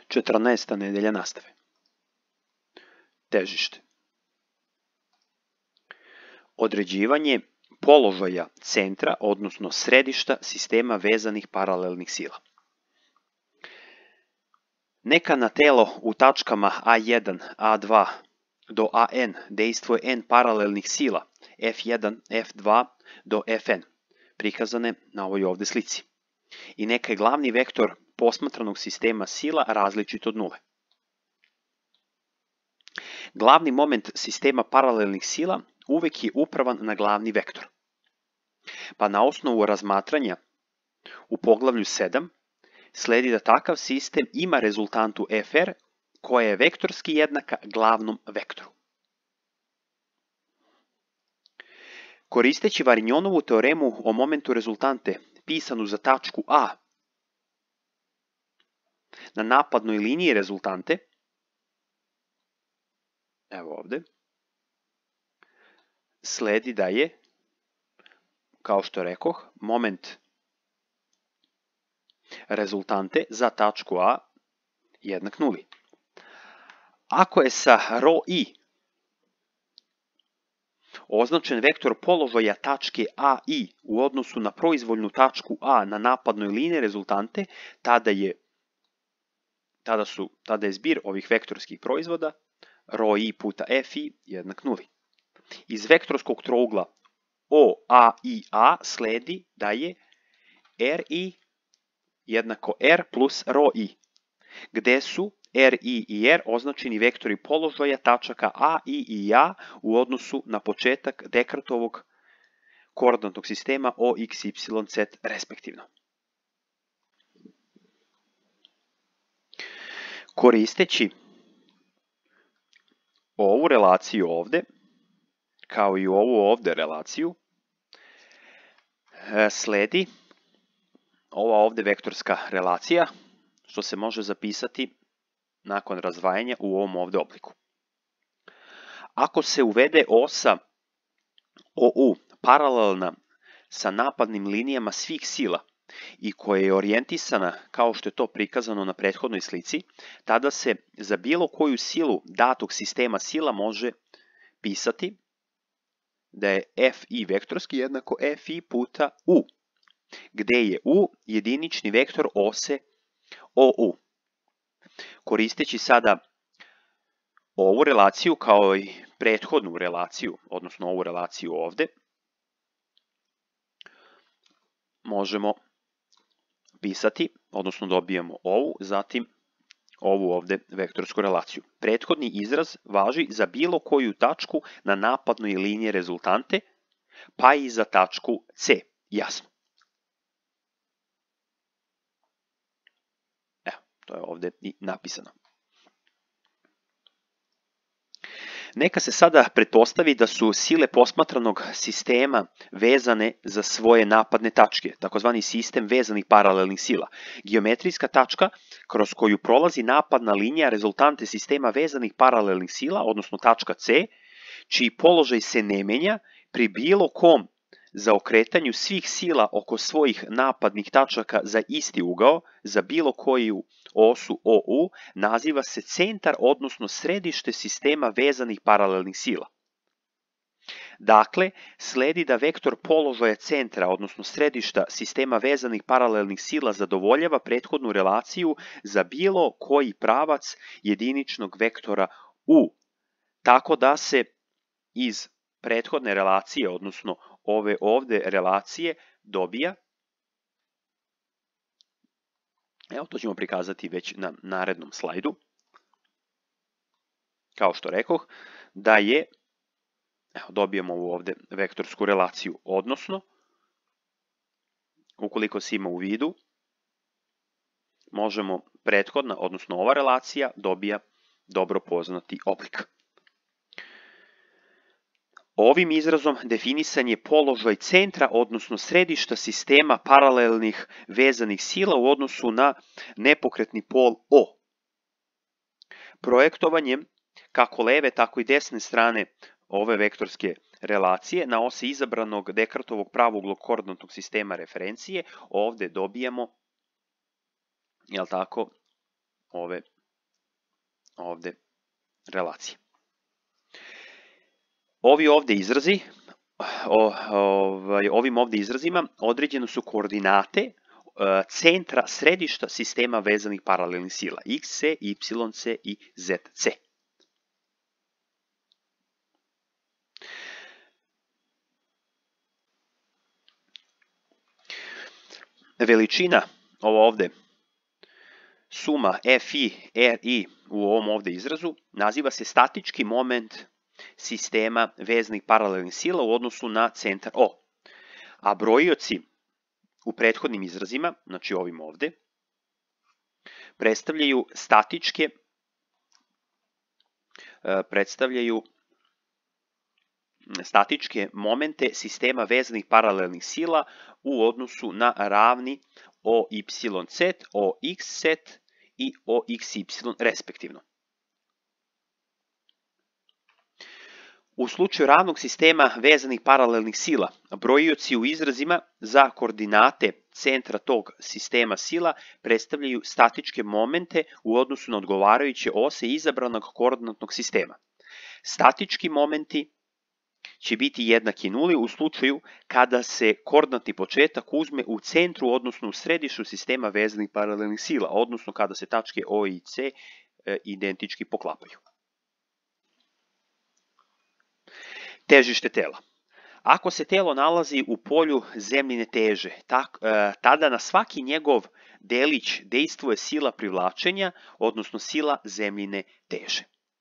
14. nedelja nastave. Težište. Određivanje položaja centra, odnosno središta sistema vezanih paralelnih sila. Neka na telo u tačkama A1, A2 do AN dejstvuje N paralelnih sila F1, F2 do Fn, prikazane na ovoj ovde slici. I neka je glavni vektor posmatranog sistema sila različit od nule. Glavni moment sistema paralelnih sila uvek je upravan na glavni vektor. Pa na osnovu razmatranja u poglavlju 7 sledi da takav sistem ima rezultantu Fr koja je vektorski jednaka glavnom vektoru. Koristeći Varignonovu teoremu o momentu rezultante pisanu za tačku A na napadnoj liniji rezultante, evo ovde, sledi da je, kao što rekoh, moment rezultante za tačku A jednak nuli. Ako je sa ρi označen vektor položaja tačke AI u odnosu na proizvoljnu tačku A na napadnoj liniji rezultante, tada je zbir ovih vektorskih proizvoda ρi puta Fi jednak nuli. Iz vektorskog trougla OAIA sledi da je Ri jednako R plus ρi, gde su Ri i R označeni vektori položaja tačaka A, I A u odnosu na početak Descartovog koordinatnog sistema O, X, Y, Z respektivno. Koristeći ovu relaciju ovde, kao i ovu ovde relaciju, sledi ova ovde vektorska relacija, što se može zapisati nakon razdvajanja u ovom ovde obliku. Ako se uvede osa OU paralelna sa napadnim linijama svih sila i koja je orijentisana kao što je to prikazano na prethodnoj slici, tada se za bilo koju silu datog sistema sila može pisati da je Fi vektorski jednako Fi puta U, gde je U jedinični vektor ose OU. Koristeći sada ovu relaciju kao i prethodnu relaciju, odnosno ovu relaciju ovde, možemo pisati, odnosno dobijamo ovu, zatim ovu ovde vektorsku relaciju. Prethodni izraz važi za bilo koju tačku na napadnoj liniji rezultante, pa i za tačku C, jasno. Evo, to je ovde i napisano. Neka se sada pretpostavi da su sile posmatranog sistema vezane za svoje napadne tačke, takozvani sistem vezanih paralelnih sila. Geometrijska tačka kroz koju prolazi napadna linija rezultante sistema vezanih paralelnih sila, odnosno tačka C, čiji položaj se ne menja pri bilo kom zaokretanju svih sila oko svojih napadnih tačaka za isti ugao, za bilo koju osu OU, naziva se centar, odnosno središte sistema vezanih paralelnih sila. Dakle, sledi da vektor položaja centra, odnosno središta sistema vezanih paralelnih sila zadovoljava prethodnu relaciju za bilo koji pravac jediničnog vektora U, tako da se iz prethodne relacije, odnosno ove ovde relacije, dobija, evo to ćemo prikazati već na narednom slajdu, kao što rekoh, da je, evo dobijemo ovu ovde vektorsku relaciju, odnosno, ukoliko se ima u vidu, možemo prethodna, odnosno ova relacija dobija dobro poznati oblik. Ovim izrazom definisan je položaj centra, odnosno središta sistema paralelnih vezanih sila u odnosu na nepokretni pol O. Projektovanjem kako leve, tako i desne strane ove vektorske relacije na osi izabranog Descartovog pravouglog koordinatnog sistema referencije, ovde dobijamo, jel tako, ove ovde relacije. Ovi ovde izrazi, ovim ovde izrazima određene su koordinate centra središta sistema vezanih paralelnih sila xc, yc i zc. Veličina, ovo ovde, suma fi, ri u ovom ovde izrazu, naziva se statički moment sistema vezanih paralelnih sila u odnosu na centar O. A brojioci u prethodnim izrazima, znači ovim ovde, predstavljaju statičke momente sistema vezanih paralelnih sila u odnosu na ravni OYZ, OXZ i OXY respektivno. U slučaju ravnog sistema vezanih paralelnih sila, brojioci u izrazima za koordinate centra tog sistema sila predstavljaju statičke momente u odnosu na odgovarajuće ose izabranog koordinatnog sistema. Statički momenti će biti jednaki nuli u slučaju kada se koordinatni početak uzme u centru, odnosno u središtu sistema vezanih paralelnih sila, odnosno kada se tačke O i C identički poklapaju. Težište tela. Ako se telo nalazi u polju zemljine teže, tada na svaki njegov delić dejstvuje sila privlačenja, odnosno sila zemljine teže.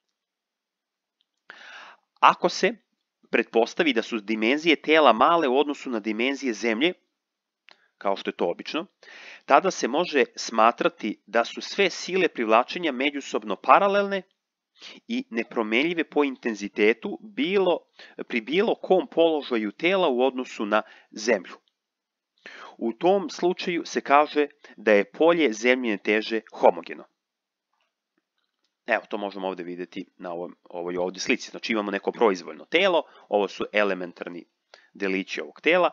Ako se pretpostavi da su dimenzije tela male u odnosu na dimenzije zemlje, kao što je to obično, tada se može smatrati da su sve sile privlačenja međusobno paralelne i nepromenljive po intenzitetu pri bilo kom položaju tela u odnosu na zemlju. U tom slučaju se kaže da je polje zemljine teže homogeno. Evo, to možemo ovde vidjeti na ovoj ovde slici. Znači imamo neko proizvoljno telo, ovo su elementarni delići ovog tela.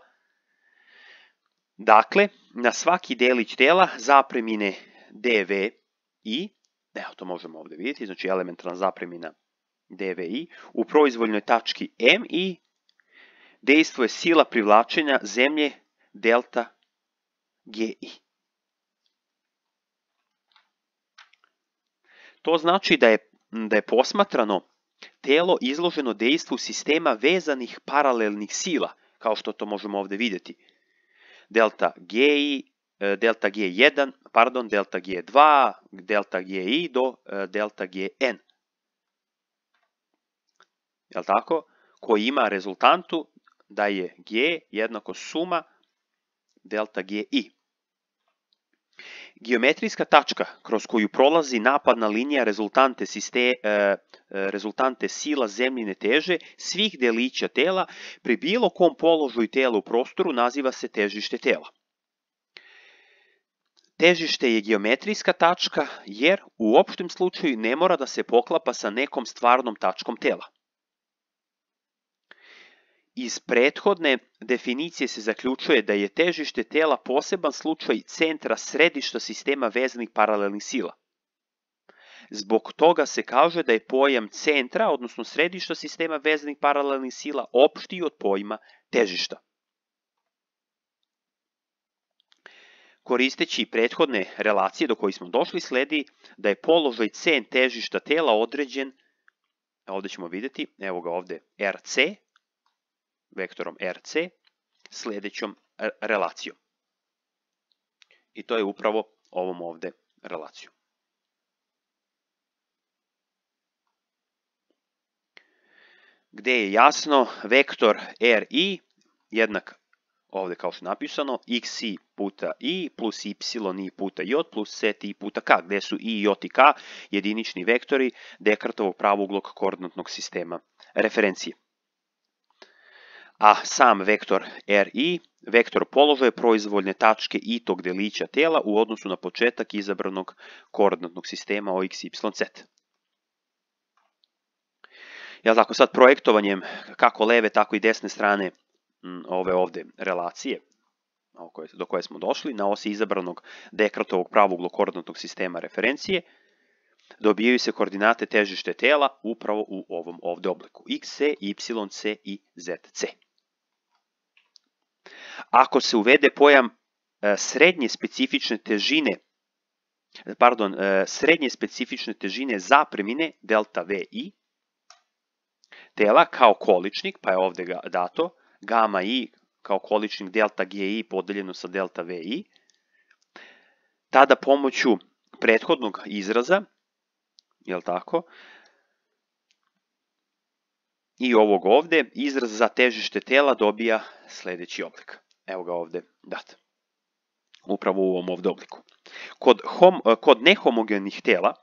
Dakle, na svaki delić tela zapremine dvi, evo to možemo ovde vidjeti, znači elementarna zapremina dvi, u proizvoljnoj tački mi dejstvuje sila privlačenja zemlje delta gi. To znači da je posmatrano telo izloženo dejstvu sistema vezanih paralelnih sila, kao što to možemo ovde vidjeti. Delta gi, delta G1, pardon, delta G2, delta GI do delta GN. Jel' tako? Koji ima rezultantu da je G jednako suma delta GI. Geometrijska tačka kroz koju prolazi napadna linija rezultante sila zemljine teže svih delića tela pri bilo kom položaju tela u prostoru naziva se težište tela. Težište je geometrijska tačka jer u opštem slučaju ne mora da se poklapa sa nekom stvarnom tačkom tela. Iz prethodne definicije se zaključuje da je težište tela poseban slučaj centra središta sistema vezanih paralelnih sila. Zbog toga se kaže da je pojam centra, odnosno središta sistema vezanih paralelnih sila, opštiji od pojma težišta. Koristeći prethodne relacije do kojih smo došli, sledi da je položaj C težišta tela određen, ovde ćemo vidjeti, evo ga ovde, RC, vektorom RC, sledećom relacijom. I to je upravo ovom ovde relacijom. Gde je jasno vektor RI jednak ovde kao što je napisano, xi puta i plus y i puta j plus z i puta k, gde su i, j i k jedinični vektori Descartovog pravouglog koordinatnog sistema referencije. A sam vektor ri, vektor položaja proizvoljne tačke i tog delića tela u odnosu na početak izabranog koordinatnog sistema ox, y, z. Jel' tako, sad projektovanjem kako leve, tako i desne strane ove ovde relacije do koje smo došli na osi izabranog Descartovog pravouglog koordinatnog sistema referencije, dobijaju se koordinate težište tela upravo u ovom ovde obliku. XC, YC i ZC. Ako se uvede pojam srednje specifične težine zapremine delta VI tela kao količnik, pa je ovde dato, gamma I kao količnik delta GI podeljeno sa delta VI, tada pomoću prethodnog izraza, jel tako, i ovog ovde, izraz za težište tela dobija sledeći oblik. Evo ga ovde dat. Upravo u ovom ovde obliku. Kod nehomogenih tela,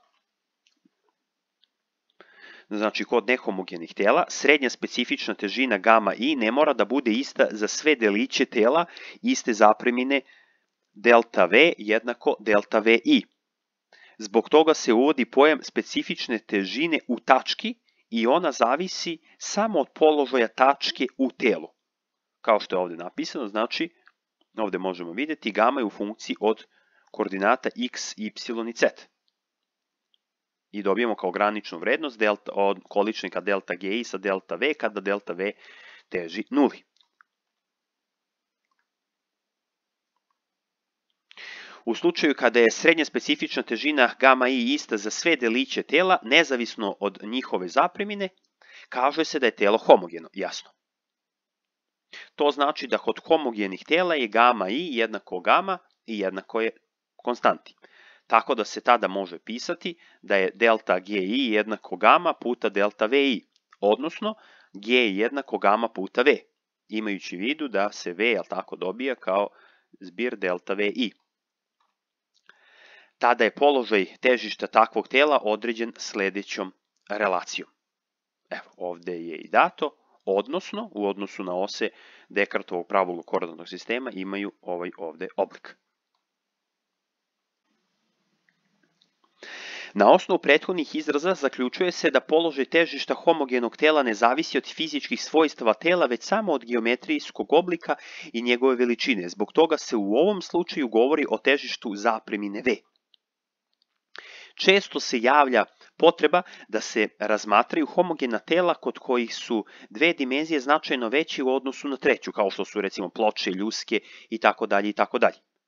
srednja specifična težina gamma I ne mora da bude ista za sve deliće tela iste zapremine delta V jednako delta VI. Zbog toga se uvodi pojam specifične težine u tački i ona zavisi samo od položaja tačke u telu. Kao što je ovde napisano, znači ovde možemo vidjeti gamma je u funkciji od koordinata x, y i z. I dobijemo kao graničnu vrednost od količnika delta GI sa delta V kada delta V teži nuli. U slučaju kada je srednja specifična težina gamma I ista za sve deliće tela, nezavisno od njihove zapremine, kaže se da je telo homogeno, jasno. To znači da kod homogenih tela je gamma I jednako gamma i jednako je konstanti. Tako da se tada može pisati da je delta GI jednako gamma puta delta VI, odnosno G jednako gamma puta V, imajući u vidu da se V tako dobija kao zbir delta VI. Tada je položaj težišta takvog tela određen sledećom relacijom. Evo, ovde je i dato, odnosno, u odnosu na ose Descartovog pravog koordinatnog sistema imaju ovaj ovde oblik. Na osnovu prethodnih izraza zaključuje se da položaj težišta homogenog tela ne zavisi od fizičkih svojstava tela, već samo od geometrijskog oblika i njegove veličine. Zbog toga se u ovom slučaju govori o težištu zapremine V. Često se javlja potreba da se razmatraju homogena tela kod kojih su dve dimenzije značajno veće u odnosu na treću, kao što su recimo ploče, ljuske itd. itd.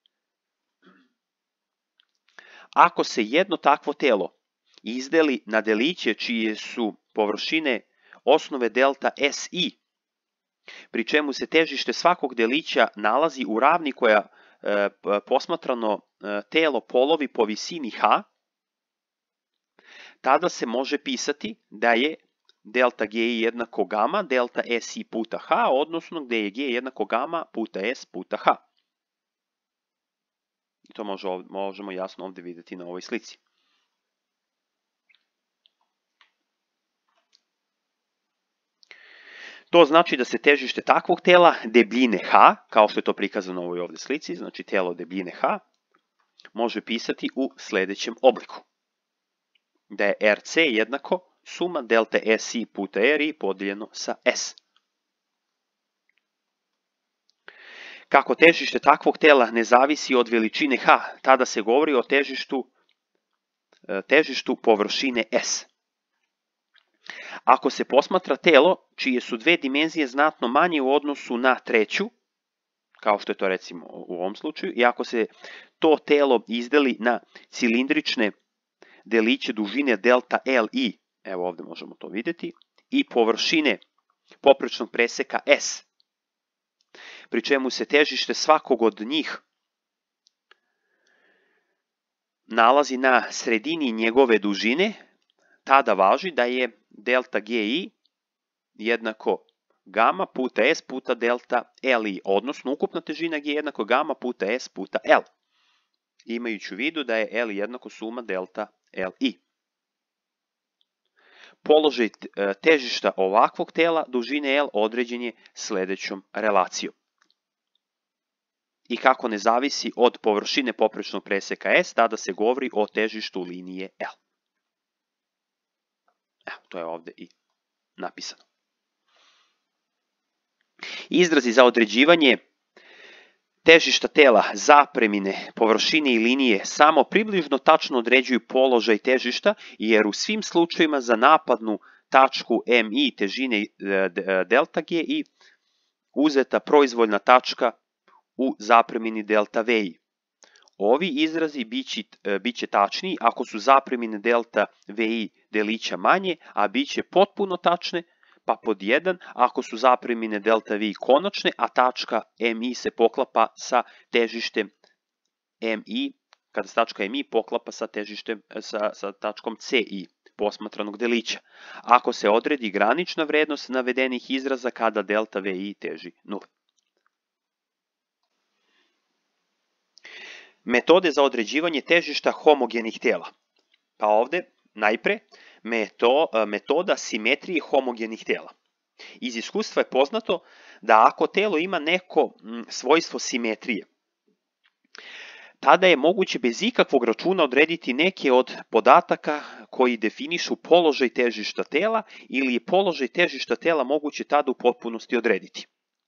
Ako se jedno takvo telo izdeli na deliće čije su površine osnove delta SI, pri čemu se težište svakog delića nalazi u ravni koja posmatrano telo polovi po visini H, tada se može pisati da je delta GI jednako gamma, delta SI puta H, odnosno gde je G jednako gamma puta S puta H. I to možemo jasno ovde vidjeti na ovoj slici. To znači da se težište takvog tela debljine H, kao što je to prikazano u ovoj ovde slici, znači telo debljine H, može pisati u sledećem obliku. Da je RC jednako suma delta SI puta RI podeljeno sa S. Kako težište takvog tela ne zavisi od veličine H, tada se govori o težištu površine S. Ako se posmatra telo čije su dve dimenzije znatno manje u odnosu na treću, kao što je to recimo u ovom slučaju, i ako se to telo izdeli na cilindrične deliće dužine delta LI, evo ovde možemo to vidjeti, i površine poprečnog preseka S, pri čemu se težište svakog od njih nalazi na sredini njegove dužine, tada važi da je delta GI jednako gamma puta S puta delta LI, odnosno ukupna težina G jednako gamma puta S puta L, imajući u vidu da je L jednako suma delta LI. Položaj težišta ovakvog tela dužine L određen je sledećom relacijom. I kako ne zavisi od površine poprečnog preseka S, tada se govori o težištu linije L. Evo, to je ovde i napisano. Izrazi za određivanje težišta tela, zapremine, površine i linije samo približno tačno određuju položaj težišta, jer u svim slučajevima za napadnu tačku MI težine delta G i uzeta proizvoljna tačka u zapremini delta VI. Ovi izrazi biće tačniji ako su zapremine delta VI delića manje, a biće potpuno tačne, pa pod 1 ako su zapremine delta VI konačne, a tačka MI se poklapa sa težištem MI, kada se tačka MI poklapa sa težištem sa tačkom CI posmatranog delića. Ako se odredi granična vrednost navedenih izraza kada delta VI teži 0. Metode za određivanje težišta homogenih tela. Pa ovde najpre metoda simetrije homogenih tela. Iz iskustva je poznato da ako telo ima neko svojstvo simetrije, tada je moguće bez ikakvog računa odrediti neke od podataka koji definišu položaj težišta tela ili je položaj težišta tela moguće tada u potpunosti odrediti.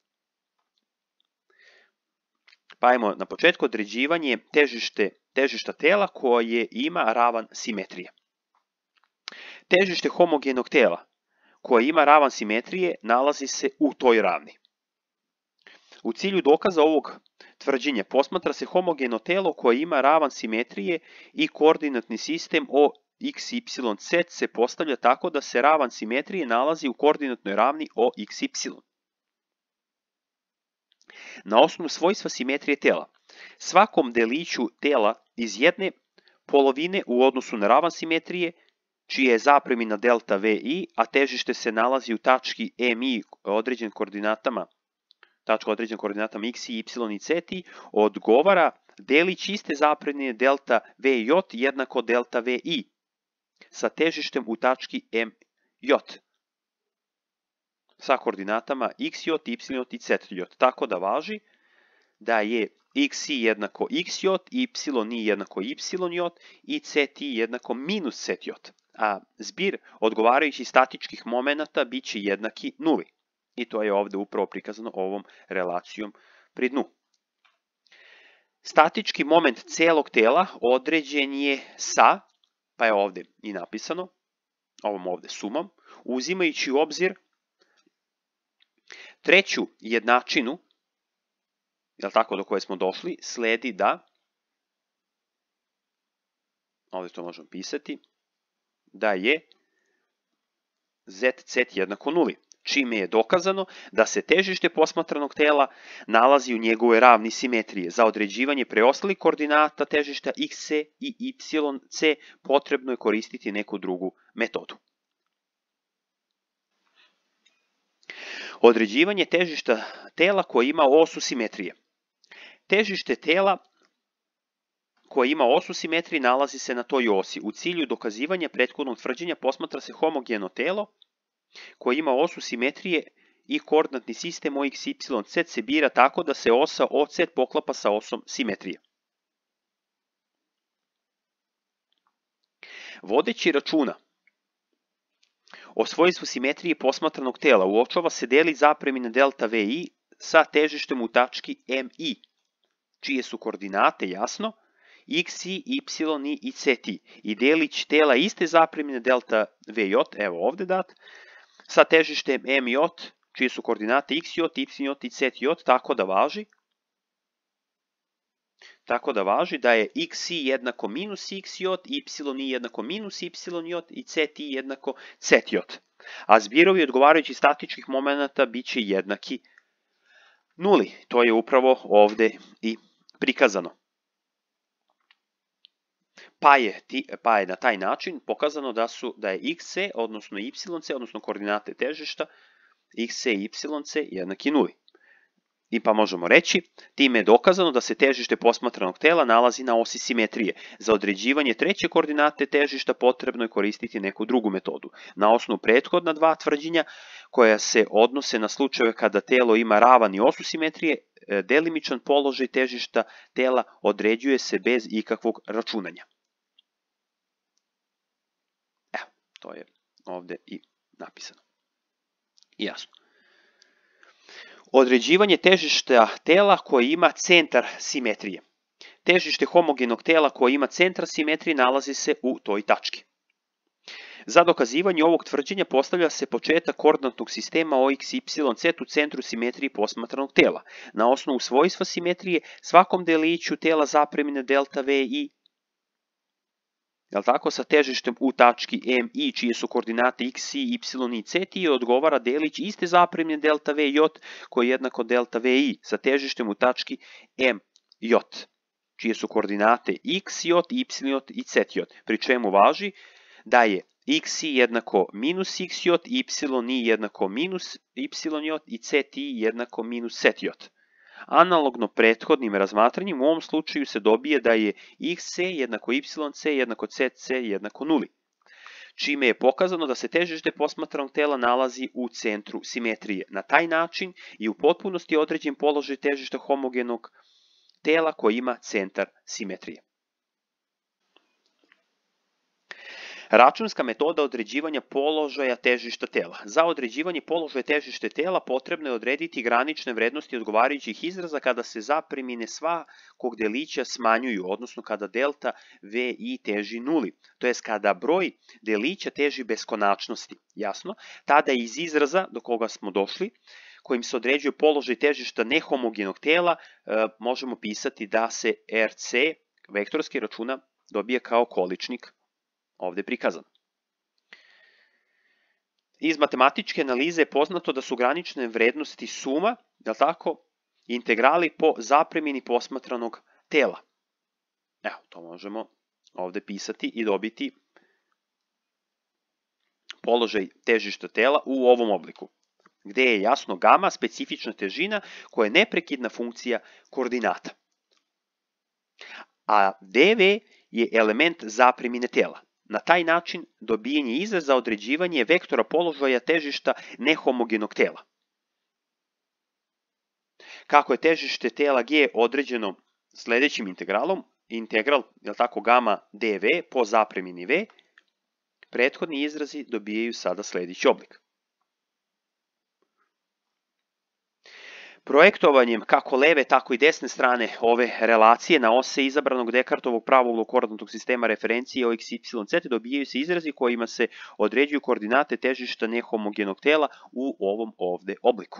Pa ajmo na početku određivanje težišta tela koje ima ravan simetrije. Težište homogenog tela koje ima ravan simetrije nalazi se u toj ravni. U cilju dokaza ovog tvrđenja posmatra se homogeno telo koje ima ravan simetrije i koordinatni sistem o x, y, z se postavlja tako da se ravan simetrije nalazi u koordinatnoj ravni o x, y. Na osnovu svojstva simetrije tela, svakom deliću tela iz jedne polovine u odnosu na ravan simetrije, čija je zapremina delta VI, a težište se nalazi u tački MI određen koordinatama, x, y i z, odgovara delić iste zapremine delta VJ jednako delta VI sa težištem u tački MJ sa koordinatama xj, y i zj. Tako da važi da je xi jednako xj, yi jednako yj i ct jednako minus zj. A zbir odgovarajućih statičkih momenata biće jednaki nuli. I to je ovde upravo prikazano ovom relacijom pri dnu. Statički moment celog tela određen je sa, pa je ovde i napisano, ovom ovde sumom, uzimajući u obzir treću jednačinu, jel tako, do koje smo došli, sledi da, ovde to možemo pisati, da je zc jednako nuli, čime je dokazano da se težište posmatranog tela nalazi u njegove ravni simetrije. Za određivanje preostalih koordinata težišta xc i yc potrebno je koristiti neku drugu metodu. Određivanje težišta tela koje ima osu simetrije. Težište tela koje ima osu simetrije nalazi se na toj osi. U cilju dokazivanja prethodnog tvrđenja posmatra se homogeno telo koje ima osu simetrije i koordinatni sistem OX, Y, Z se bira tako da se osa OZ poklapa sa osom simetrije. Vodeći računa o svojstvu simetrije posmatranog tela, uočava se delić zapremine delta VI sa težištem u tački MI, čije su koordinate, jasno, x, y i ct, i delić tela iste zapremine delta VJ, evo ovde dat, sa težištem MJ, čije su koordinate xj, y i cj, tako da važi da je xi jednako minus xj, yi jednako minus yj i ct jednako cj. A zbirovi odgovarajućih statičkih momenata biće jednaki nuli. To je upravo ovde i prikazano. Pa je na taj način pokazano da je xc, odnosno yc, odnosno koordinate težišta, xc i yc jednaki nuli. I pa možemo reći, time je dokazano da se težište posmatranog tela nalazi na osi simetrije. Za određivanje treće koordinate težišta potrebno je koristiti neku drugu metodu. Na osnovu prethodna dva tvrđenja, koja se odnose na slučajeve kada telo ima ravan i osu simetrije, delimičan položaj težišta tela određuje se bez ikakvog računanja. Evo, to je ovde i napisano. I jasno. Određivanje težišta tela koje ima centar simetrije. Težište homogenog tela koje ima centar simetrije nalazi se u toj tački. Za dokazivanje ovog tvrđenja postavlja se početak koordinatnog sistema OX, YZ u centru simetrije posmatranog tela. Na osnovu svojstva simetrije svakom deliću tela zapremine delta V i sa težištem u tački M i čije su koordinate x, y, y i z i odgovara delić iste zapremine delta V j koji je jednako delta V i sa težištem u tački M j čije su koordinate x j, y j i z j, pri čemu važi da je x jednako minus x j, y i jednako minus y j i z i jednako minus z j. Analogno prethodnim razmatranjem u ovom slučaju se dobije da je xc jednako yc jednako zc jednako nuli, čime je pokazano da se težište posmatranog tela nalazi u centru simetrije. Na taj način i u potpunosti određen položaj težišta homogenog tela koji ima centar simetrije. Računska metoda određivanja položaja težišta tela. Za određivanje položaja težišta tela potrebno je odrediti granične vrednosti odgovarajućih izraza kada se zapremine svakog delića smanjuju, odnosno kada delta V i teži nuli, to jest kada broj delića teži beskonačnosti. Jasno, tada iz izraza do koga smo došli, kojim se određuje položaj težišta nehomogenog tela, možemo pisati da se RC vektorski računa dobije kao količnik ovde prikazan. Iz matematičke analize je poznato da su granične vrednosti suma, integrali po zapremini posmatranog tela. Evo, to možemo ovde pisati i dobiti položaj težišta tela u ovom obliku, gde je jasno gama specifična težina koja je neprekidna funkcija koordinata. A dv je element zapremine tela. Na taj način dobijen je izraz za određivanje vektora položaja težišta nehomogenog tela. Kako je težište tela G određeno sledećim integralom, integral gama dv po zapremini V, prethodni izrazi dobijaju sada sledeći oblik. Projektovanjem kako leve, tako i desne strane ove relacije na ose izabranog Descartovog pravouglog koordinatnog sistema referencije OX, Y, Z dobijaju se izrazi kojima se određuju koordinate težišta nehomogenog tela u ovom ovde obliku.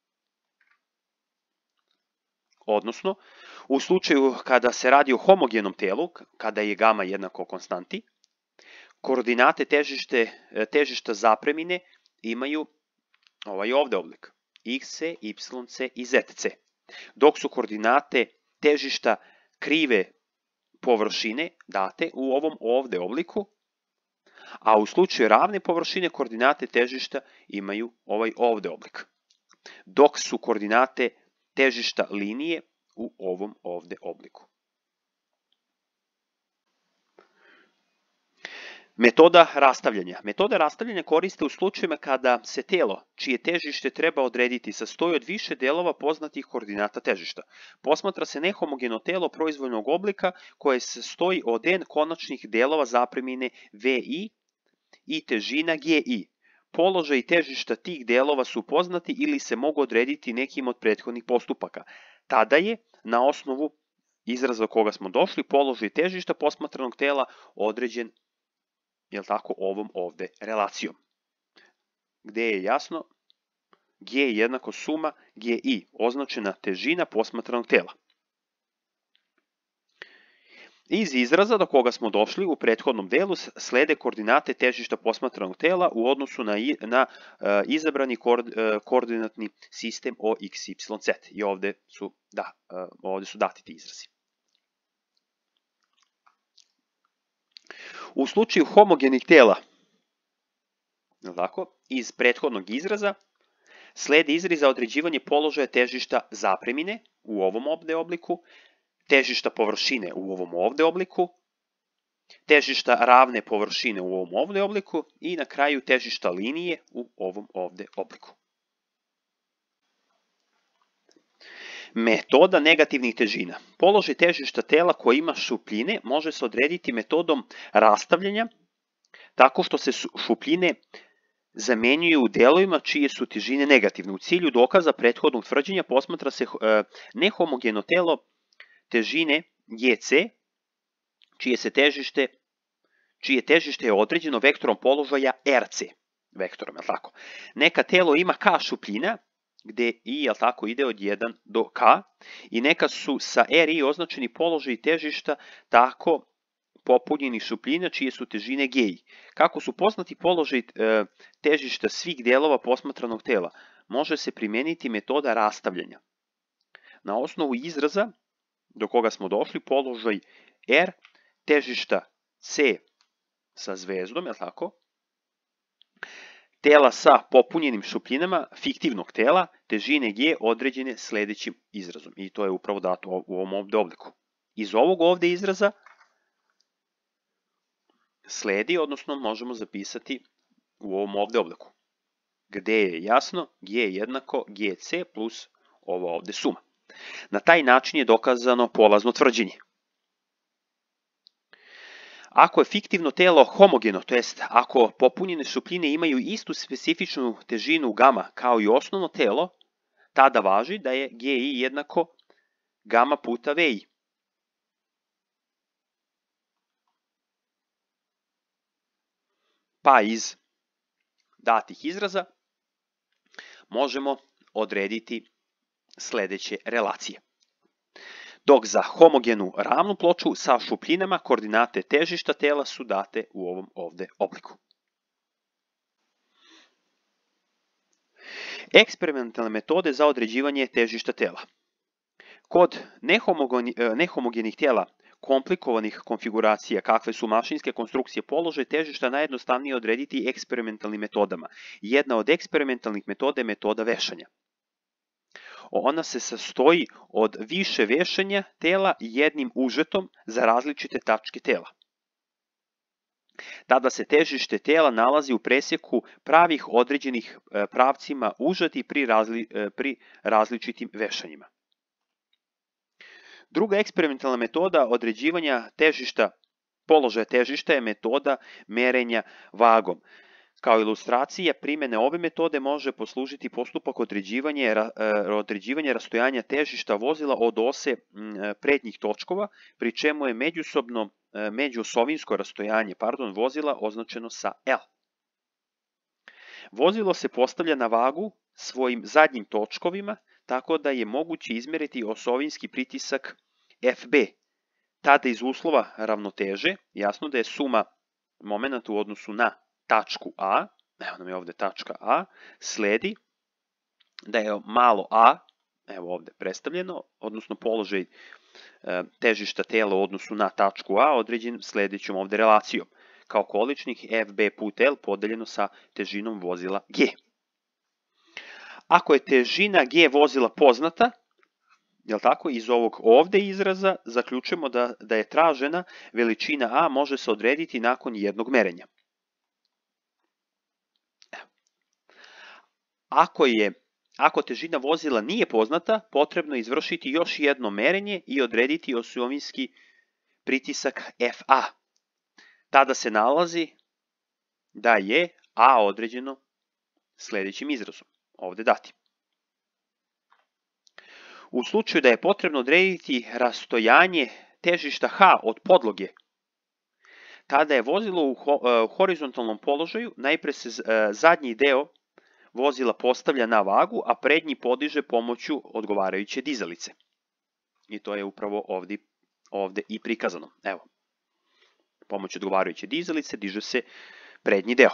Odnosno, u slučaju kada se radi o homogenom telu, kada je gama jednako konstanti, koordinate težišta zapremine imaju ovaj ovde oblik. Xc, Yc i Zc, dok su koordinate težišta krive površine date u ovom ovde obliku, a u slučaju ravne površine koordinate težišta imaju ovaj ovde oblik, dok su koordinate težišta linije u ovom ovde obliku. Metoda rastavljanja. Metoda rastavljanja koriste u slučajima kada se telo, čije težište treba odrediti, sastoji od više delova poznatih koordinata težišta. Posmatra se nehomogeno telo proizvoljnog oblika koje se sastoji od n konačnih delova zapremine VI i težina GI. Položaj i težišta tih delova su poznati ili se mogu odrediti nekim od prethodnih postupaka. Tada je, na osnovu izraza do koga smo došli, položaj i težišta posmatranog tela određen ovom ovde relacijom, gde je jasno G jednako suma GI, označena težina posmatranog tela. Iz izraza do koga smo došli u prethodnom delu slede koordinate težišta posmatranog tela u odnosu na izabrani koordinatni sistem OX, Y, Z. I ovde su dati ti izrazi. U slučaju homogenih tela, iz prethodnog izraza, slede izrazi za određivanje položaja težišta zapremine u ovom ovde obliku, težišta površine u ovom ovde obliku, težišta ravne površine u ovom ovde obliku i na kraju težišta linije u ovom ovde obliku. Metoda negativnih težina. Položaj težišta tela koji ima šupljine može se odrediti metodom rastavljanja tako što se šupljine zamenjuje u delovima čije su težine negativne. U cilju dokaza prethodnog tvrđenja posmatra se nehomogeno telo težine GC, čije težište je određeno vektorom položaja RC. Vektorom, je li tako? Neka telo ima K šupljina, gde I, je li tako, ide od 1 do K, i neka su sa RI označeni položaji težišta tako popunjeni šupljina čije su težine GI. Kako su poznati položaj težišta svih delova posmatranog tela, može se primijeniti metoda rastavljanja. Na osnovu izraza do koga smo došli, položaj R, težišta C sa zvezdom, je li tako? Tela sa popunjenim šupljinama fiktivnog tela, težine G određene sledećim izrazom. I to je upravo dato u ovom ovde obliku. Iz ovog ovde izraza sledi, odnosno možemo zapisati u ovom ovde obliku, gde je jasno G jednako GC plus ova ovde suma. Na taj način je dokazano polazno tvrđenje. Ako je fiktivno telo homogeno, to jest ako popunjene šupljine imaju istu specifičnu težinu gama kao i osnovno telo, tada važi da je GI jednako gama puta VI. Pa iz datih izraza možemo odrediti sledeće relacije. Dok za homogenu ravnu ploču sa šupljinama koordinate težišta tela su date u ovom ovde obliku. Eksperimentalne metode za određivanje težišta tela. Kod nehomogenih tela komplikovanih konfiguracija kakve su mašinske konstrukcije, položaj težišta najjednostavnije odrediti eksperimentalnim metodama. Jedna od eksperimentalnih metoda je metoda vešanja. Ona se sastoji od više vešanja tela jednim užetom za različite tačke tela. Tada se težište tela nalazi u presjeku pravih određenih pravcima užeti pri različitim vešanjima. Druga eksperimentalna metoda određivanja položaja težišta je metoda merenja vagom. Kao ilustracija primjene ove metode može poslužiti postupak određivanja rastojanja težišta vozila od ose prednjih točkova, pri čemu je međuosovinsko rastojanje vozila označeno sa L. Vozilo se postavlja na vagu svojim zadnjim točkovima, tako da je moguće izmeriti osovinski pritisak FB. Tada iz uslova ravnoteže, jasno da je suma momenata u odnosu na tačku A, evo nam je ovde tačka A, sledi da je malo a, evo ovde predstavljeno, odnosno položaj težišta tela u odnosu na tačku A određen sledećom ovde relacijom, kao količnik FB put L podeljeno sa težinom vozila G. Ako je težina G vozila poznata, jel tako, iz ovog ovde izraza zaključujemo da je tražena veličina A može se odrediti nakon jednog merenja. Ako težina vozila nije poznata, potrebno je izvršiti još jedno merenje i odrediti osovinski pritisak FA. Tada se nalazi da je A određeno sledećim izrazom, ovde datim. U slučaju da je potrebno odrediti rastojanje težišta H od podloge, tada je vozilo u horizontalnom položaju, najpre se zadnji deo vozila postavlja na vagu, a prednji podiže pomoću odgovarajuće dizalice. I to je upravo ovde i prikazano. Evo, pomoću odgovarajuće dizalice diže se prednji deo.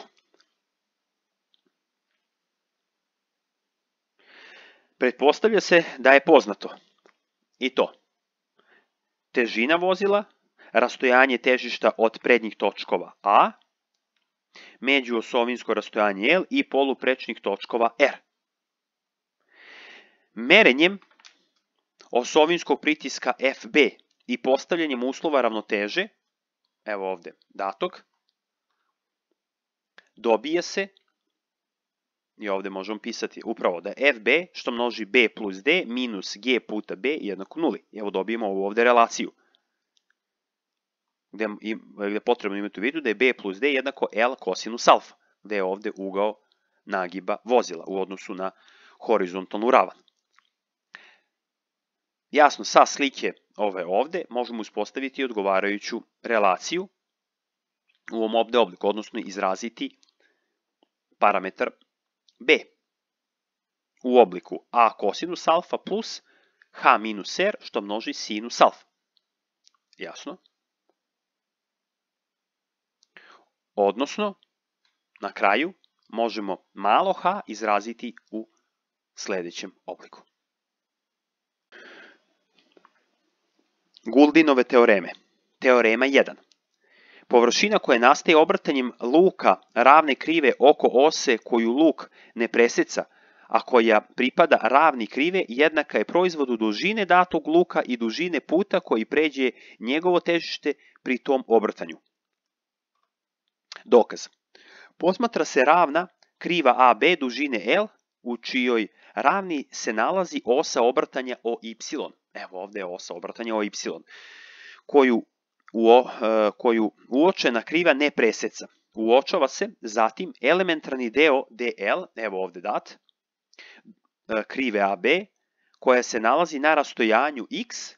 Pretpostavlja se da je poznato i to: težina vozila, rastojanje težišta od prednjih točkova A, međuosovinsko rastojanje L i poluprečnih točkova R. Merenjem osovinskog pritiska FB i postavljanjem uslova ravnoteže, evo ovde datog, dobije se, i ovde možemo pisati upravo da je FB što množi B plus D minus G puta B jednako nuli. Evo dobijemo ovu ovde relaciju, gde je potrebno imati u vidu da je B plus D jednako L kosinus alfa, gde je ovde ugao nagiba vozila u odnosu na horizontalnu ravan. Jasno, sa slike ove ovde možemo uspostaviti odgovarajuću relaciju u ovom ovde obliku, odnosno izraziti parametar b u obliku a kosinus alfa plus h minus r što množi sinus alfa. Jasno? Odnosno, na kraju možemo malo h izraziti u sledećem obliku. Gouldinove teoreme. Teorema 1. Površina koja nastaje obrtanjem luka ravne krive oko ose koju luk ne preseca, a koja pripada ravni krive, jednaka je proizvodu dužine datog luka i dužine puta koji pređe njegovo težište pri tom obrtanju. Dokaz. Posmatra se ravna kriva AB dužine L u čijoj ravni se nalazi osa obrtanja OY. Evo ovde je osa obrtanja OY, koju uočena kriva ne preseca. Uočava se zatim elementarni deo DL, evo ovde dat, krive AB, koja se nalazi na rastojanju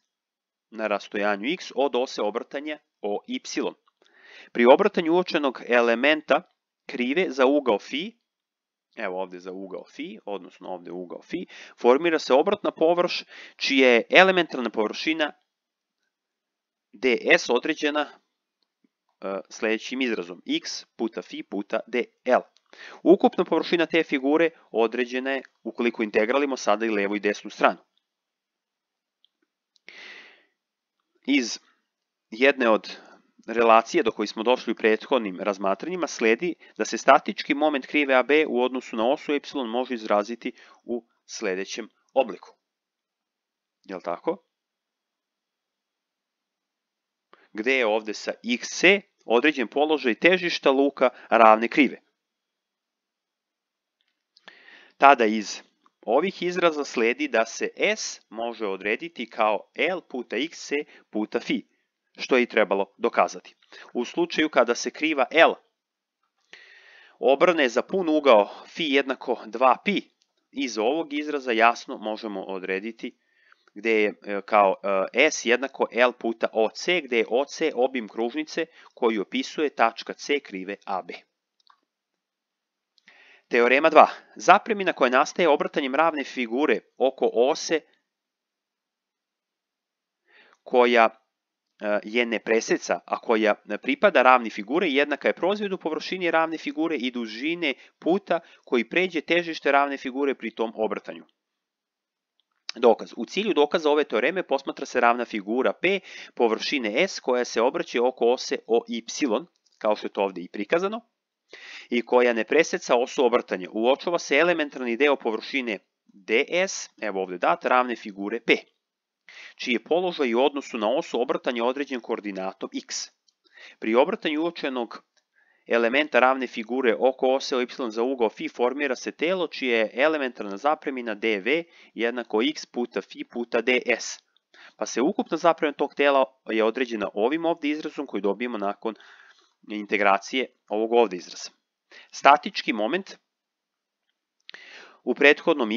x od ose obrtanja OY. Pri obrtanju uočenog elementa krive za ugao φ, evo ovde za ugao φ, odnosno ovde ugao φ, formira se obratna površ čija je elementarna površina ds određena sledećim izrazom x puta φ puta dl. Ukupna površina te figure određena je ukoliko integralimo sada i levu i desnu stranu. Iz jedne od relacije do koje smo došli u prethodnim razmatranjima sledi da se statički moment krive AB u odnosu na osu y može izraziti u sledećem obliku. Jel' tako? Gde je ovde sa xc određen položaj težišta luka ravne krive. Tada iz ovih izraza sledi da se s može odrediti kao L puta xc puta φ, što je i trebalo dokazati. U slučaju kada se kriva L obrne za pun ugao φ jednako 2π, iz ovog izraza jasno možemo odrediti gde je kao S jednako L puta OC, gde je OC obim kružnice koji opisuje tačka C krive AB. Teorema 2. Zapremina koja nastaje obrtanjem ravne figure oko ose koja je ne preseca, a koja pripada ravni figure, jednaka je proizvodu površini ravne figure i dužine puta koji pređe težište ravne figure pri tom obrtanju. Dokaz. U cilju dokaza ove teoreme posmatra se ravna figura P površine S koja se obraća oko ose OY, kao što je to ovde i prikazano, i koja ne preseca osu obrtanja. Uočava se elementarni deo površine DS, evo ovde dat, ravne figure P, čiji je položaj u odnosu na osu obrtanja određen koordinatom x. Pri obrtanju uočenog elementa ravne figure oko ose y za ugao φ formira se telo čija je elementarna zapremina dv jednako x puta φ puta ds. Pa se ukupna zapremina tog tela je određena ovim ovde izrazom koji dobijemo nakon integracije ovog ovde izraza. Statički moment u prethodnom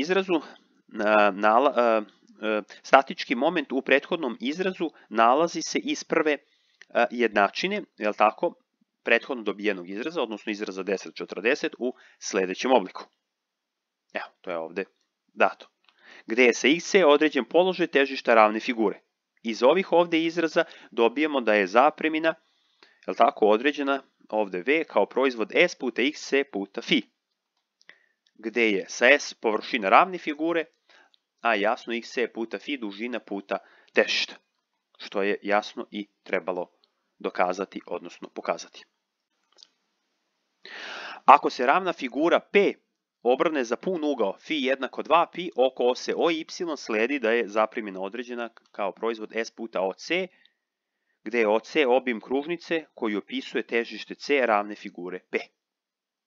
izrazu nalazi se iz prve jednačine, je li tako, prethodno dobijenog izraza, odnosno izraza 1040 u sledećem obliku. Evo, to je ovde dato. Gde je sa xc određen položaj težišta ravne figure. Iz ovih ovde izraza dobijemo da je zapremina, je li tako, određena ovde v kao proizvod s puta xc puta φ. Gde je sa s površina ravne figure, a jasno xc puta φ dužina puta težišta, što je jasno i trebalo dokazati, odnosno pokazati. Ako se ravna figura P obrne za pun ugao φ jednako 2π oko ose OY, sledi da je zapremina određena kao proizvod S puta OC, gde je OC obim kružnice koji opisuje težište C ravne figure P.